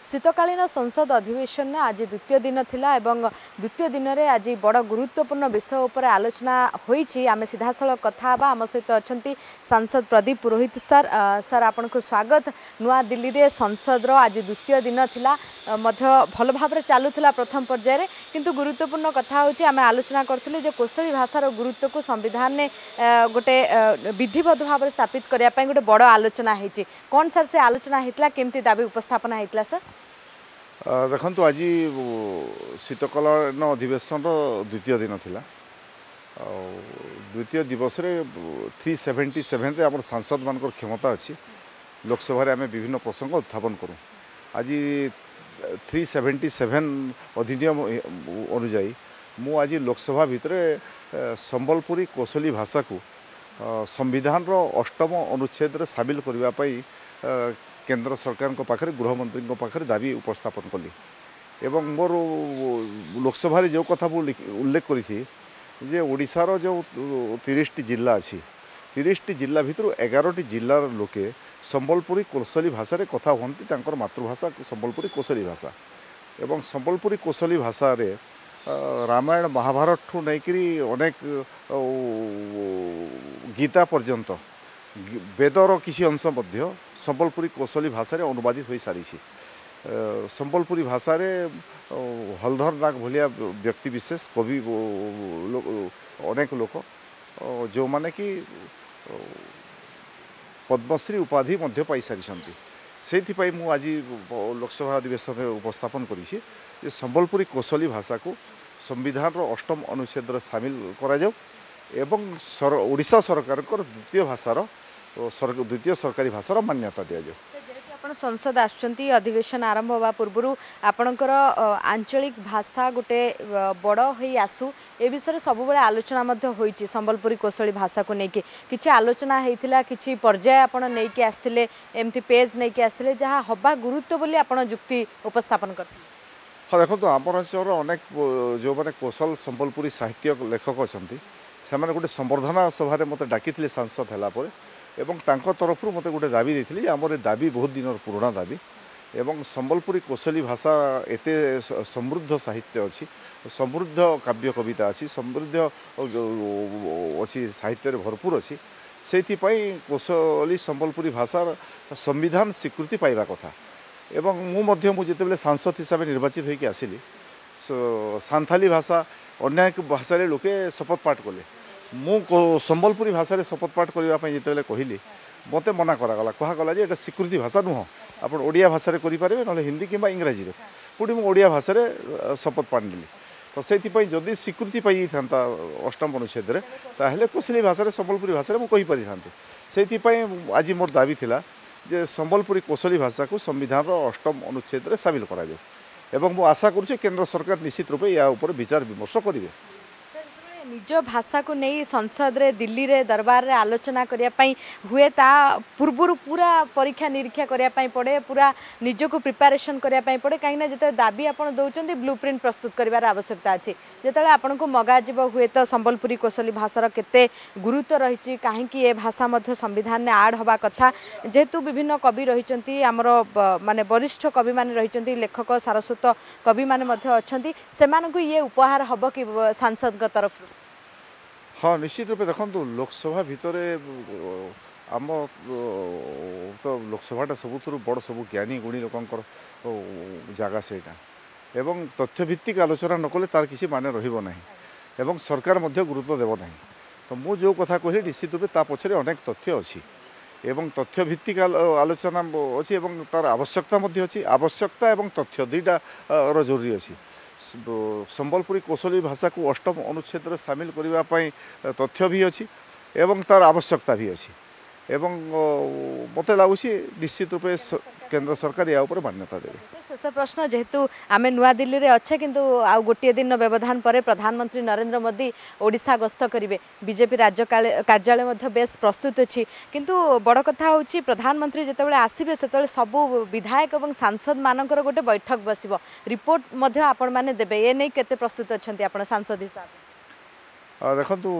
शीतकालीन संसद अधिवेशन आज द्वितीय दिन थिला एवं द्वितीय दिन में आज बड़ गुरुत्वपूर्ण विषय उपर आलोचना होईछि। आमे सीधासलख कथा बा आम सहित अच्छा सांसद प्रदीप पुरोहित सर सर आपन को स्वागत। नुआ दिल्ली रे संसद रो आज द्वितीय दिन थिला भल भाव चलुला प्रथम पर्यायर किंतु गुरुत्वपूर्ण कथा होछि आमे आलोचना करथुले जे कोशली भाषार गुरुत्व को संविधान ने गोटे विधिबद्ध भाव स्थापित करिया पय गोटे बड़ आलोचना होईछि। कोन सर से आलोचना हेतला केमती दाबी उपस्थापना हेतला सर? देखु आज शीतकालीन अधिवेशन द्वितीय दिन थिला द्वितीय दिवस रे 377 रे आम सांसद मान क्षमता अच्छी लोकसभा आम विभिन्न प्रसंग उत्थापन करूँ। आज 377 अधिनियम अनुजाई मु आज लोकसभा भितर संबलपुरी कोशली भाषा को संविधान रो 8 अनुच्छेद रे शामिल करने केंद्र सरकार पाखे गृहमंत्री पाखे दाबी उपस्थापन कली एवं मोर लोकसभा जो कथा उल्लेख करी जे ओडिशार जो 30टी जिला अच्छी 30टी जिला भितर 11टी जिलार लोके संबलपुरी कोशली भाषा रे कथा हुंती तांकर मातृभाषा संबलपुरी कोशली भाषा एवं संबलपुरी कोशली भाषा रे रामायण महाभारत ठू नैकरी अनेक गीता पर्यंत वेदर किसी अंश मध्य संबलपुरी कोशली भाषा रे अनुवादित हो सारी संबलपुरी भाषा रे हलधर नाग भलिया व्यक्ति विशेष कवि अनेक लोक जो माने कि पद्मश्री उपाधि मध्य पाई सारी से मु आज लोकसभा अधिवेशन में उपस्थापन करी संबलपुरी कोशली भाषा को संविधान रो 8 अनुच्छेद सामिल करा जाऊ एवं ओडिशा सरकार द्वितीय भाषार द्वितीय सरकारी भाषार मान्यता दि जाऊ। आपण संसद आछंती अधिवेशन आरंभ होगा पूर्व आपणकर आंचलिक भाषा गोटे बड़ हो आसू ए विषय सब बड़े आलोचना होईची संबलपुरी कोशली भाषा को लेकिन किसी आलोचना होता किसी पर्याय आपण नहीं आसते एमती पेज नहीं आसते जहाँ हवा गुरुत्व बोली आपण जुक्ति उपस्थापन करते। हाँ देखो आम अंचल अनेक जो मैंने कौशल संबलपुरी साहित्य लेखक अच्छा से गोटे संवर्धना सभा मत डाकी सांसद है एवं तांको तरफ मत गोटे दाबी देती आमर दाबी बहुत दिन पुराना दाबी एवं संबलपुरी कोशली भाषा एते समृद्ध साहित्य अच्छी समृद्ध काव्य कविता अच्छी समृद्ध अच्छी साहित्य भरपूर अच्छी से कोशली संबलपुरी भाषार संविधान स्वीकृति पाइबा कथा एवं मुझे सांसद हिसाब से निर्वाचित होकर आसिली सांथाली भाषा अन्य भाषा लोके शपथ पाठ कले मु संबलपुरी भाषा रे शपथ पाठ करने जिते कहली मत मना करागला कहगला जे स्वीकृति भाषा नुह आप ओडिया भाषा रे करें ना हिंदी कि इंग्राजी पुणी मुझे ओडिया भाषा रे शपथ पाठ नेली तो से जदि स्वीकृति पाई था 8 अनुच्छेद ताहले कोशली भाषा रे संबलपुरी भाषा रे मुझे कहीपरि से आज मोर दाबी थिला जे संबलपुरी कोशली भाषा को संविधान 8 अनुच्छेद रे शामिल करा जाऊ एवं मु आशा करुचे केंद्र सरकार निश्चित रूपे या ऊपर विचार विमर्श करेंगे। निज भाषा को नहीं संसद रे दिल्ली रे दरबार रे आलोचना करने हुए ता पूर्वर पूरा परीक्षा निरीक्षा करने पड़े पूरा निज को प्रिपेरेसन करने पड़े कहीं जो दाबी आप दौरान ब्लूप्रिंट प्रस्तुत कर आवश्यकता अच्छी जो आपन को मगाज हुए तो संबलपुरी कोशली भाषार केते गुरुत्व रही कहीं ये भाषा मध्य संविधान में आड हवा कथा जेहेतु विभिन्न कवि रही आमर माने वरिष्ठ कवि मान रही लेखक सारस्वत कवि मान अच्छा से ये उपहार हम कि सांसद तरफ? हाँ निश्चित रूपे देखो लोकसभा भितर आम तो लोकसभाटा सबुठ बड़ सब ज्ञानी गुणी लोकंर जगह सेटा एवं तथ्यभित्तिक आलोचना नकले तार किसी माने रहिबो नाही एवं सरकार मध्य गुरुत्व देव नाही तो मु जो कथा कहली निश्चित रूपे ता पछरे अनेक तथ्य अच्छी एवं तथ्यभित्तिक आलोचना अच्छी एवं तार आवश्यकता मध्य अच्छी आवश्यकता एवं तथ्य दुईटा जरूरी अच्छी संबलपुरी कोशली भाषा को 8 अनुच्छेद सामिल करने तथ्य भी अच्छी एवं तार आवश्यकता भी अच्छी एवं मत लगुच निश्चित रूपे केंद्र सरकार या ऊपर मान्यता देवे। शेष प्रश्न जेहेतु आम नुआ दिल्ली रे अच्छे किंतु आउ गोटे दिन व्यवधान पर प्रधानमंत्री नरेंद्र मोदी ओडिशा गस्त करेंगे बीजेपी राज्य कार्यालय मध्य बेस प्रस्तुत अच्छी किंतु बड़ कथा होची प्रधानमंत्री जितेबाला आसबे से सबू विधायक और सांसद मानकर गोटे बैठक बस रिपोर्ट मध्य आपण माने देबे ए नहीं केते प्रस्तुत अच्छंती आपण सांसद हिसाब देखंतु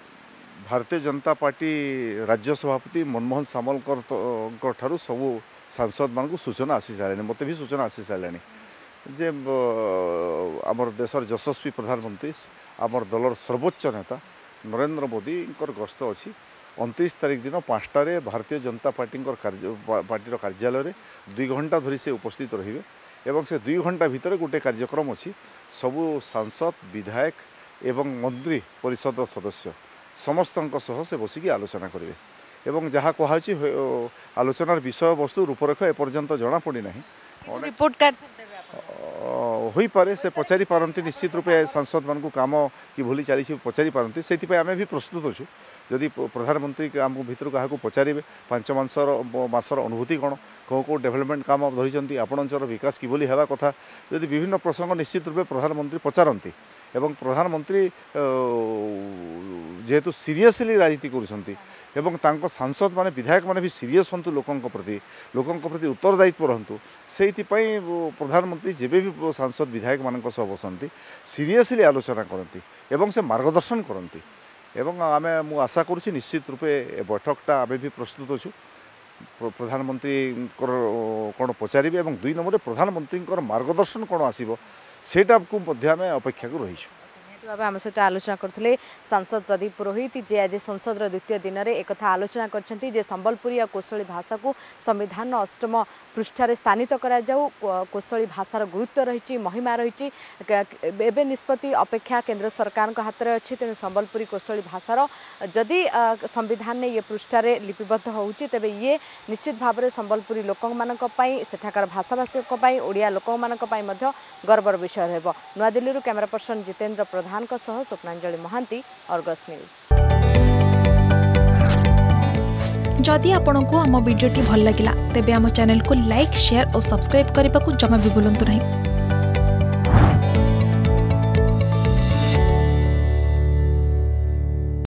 भारतीय जनता पार्टी राज्य सभापति मनमोहन सामलकर ठारू सबू सांसद मानक सूचना आसी सारे मत भी सूचना आसी सारे जे आमर देशर यशस्वी प्रधानमंत्री आमर दलर सर्वोच्च नेता नरेंद्र मोदी गस्त अच्छी 29 तारिख दिन 5टारे भारतीय जनता पार्टी कार्यालय 2 घंटा धरी से उपस्थित रहिबे एवं से 2 घंटा भितर गोटे कार्यक्रम अच्छी सबू सांसद विधायक एवं मंत्री परिषद सदस्य समस्त से बसिकी आलोचना करेंगे एवं जहाँ कहुची आलोचनार विषय वस्तु रूपरेख एपर्यंत जना पड़ी ना रिपोर्ट कार्ड हो पारे से पचारि पारती निश्चित रूपे सांसद मान काम कि भूली चली पचारि पारती से आम भी प्रस्तुत अच्छु जदि प्रधानमंत्री आम भर क्या पचारे 5 मासर अनुभूति कौन कौ डेभलपमेंट काम धरी आपणर विकास किभली हेबा कथा जदि विभिन्न प्रसंग निश्चित रूपे प्रधानमंत्री पचारती एवं प्रधानमंत्री जेहेतु सीरियसली राजनीति करुँच एवं तांको सांसद माने विधायक माने भी सीरियस हंतु लोकों प्रति उत्तरदायित्व रहंतु से प्रधानमंत्री जेबे भी सांसद विधायक मानक सह बसंती सीरियसली आलोचना करती एवं से मार्गदर्शन करती एवं आमे मु आशा करुछि निश्चित रूपे बैठकटा आमे भी प्रस्तुत अच्छु प्रधानमंत्री कौन पचारे एवं 2 नंबर प्रधानमंत्री मार्गदर्शन कौन आसो सेटा को अपेक्षा को रही भाव आम सहित आलोचना करते सांसद प्रदीप पुरोहित जे आज संसद द्वितीय दिन में एक आलोचना कर संबलपुरी और कोशली भाषा को संविधान 8म पृष्ठार स्थानित करा जाऊ कोशली भाषार गुरुत्व रही महिमा रही एवं निष्पत्ति अपेक्षा केंद्र सरकार हाथ में अच्छी तेणु संबलपुरी कोशली भाषार जदि संविधान ने ये पृष्ठार लिपिबद्ध होउची तेबे ये निश्चित भाव में संबलपुरी लोक सेठाकार भाषाभाषी ओडिया लोक गर्वर विषय रहिबो। नवा Delhi camera person Jitendra Pradhan Swapnanjali Mahanty Argus News. जदि आपंक आम भिडी भल लगा तेब आम चैनल को लाइक शेयर और सब्सक्राइब करने को जमा भी भूलु नहीं।